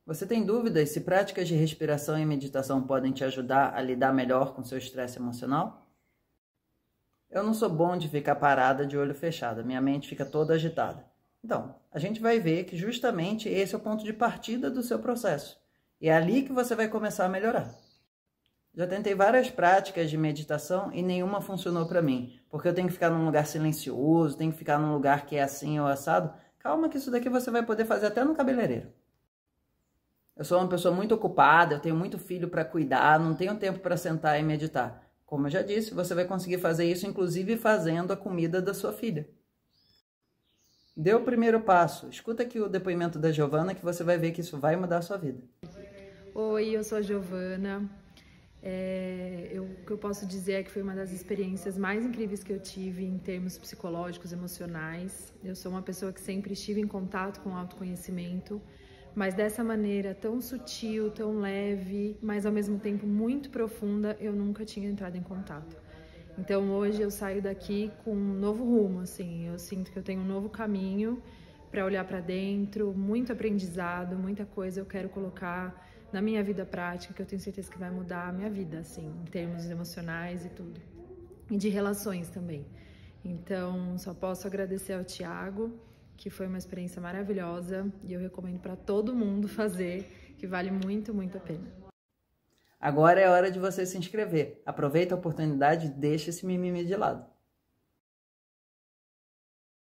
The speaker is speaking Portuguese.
Você tem dúvidas se práticas de respiração e meditação podem te ajudar a lidar melhor com seu estresse emocional? Eu não sou bom de ficar parada de olho fechado, minha mente fica toda agitada. Então, a gente vai ver que justamente esse é o ponto de partida do seu processo. E é ali que você vai começar a melhorar. Já tentei várias práticas de meditação e nenhuma funcionou para mim, porque eu tenho que ficar num lugar silencioso, tenho que ficar num lugar que é assim ou assado. Calma que isso daqui você vai poder fazer até no cabeleireiro. Eu sou uma pessoa muito ocupada, eu tenho muito filho para cuidar, não tenho tempo para sentar e meditar. Como eu já disse, você vai conseguir fazer isso inclusive fazendo a comida da sua filha. Dê o primeiro passo. Escuta aqui o depoimento da Giovana que você vai ver que isso vai mudar a sua vida. Oi, eu sou a Giovana. O que eu posso dizer é que foi uma das experiências mais incríveis que eu tive em termos psicológicos, emocionais. Eu sou uma pessoa que sempre estive em contato com o autoconhecimento, mas dessa maneira tão sutil, tão leve, mas ao mesmo tempo muito profunda, eu nunca tinha entrado em contato. Então hoje eu saio daqui com um novo rumo, assim, eu sinto que eu tenho um novo caminho para olhar para dentro, muito aprendizado, muita coisa eu quero colocar na minha vida prática, que eu tenho certeza que vai mudar a minha vida, assim, em termos emocionais e tudo. E de relações também. Então, só posso agradecer ao Thiago, que foi uma experiência maravilhosa e eu recomendo para todo mundo fazer, que vale muito, muito a pena. Agora é hora de você se inscrever. Aproveita a oportunidade e deixa esse mimimi de lado.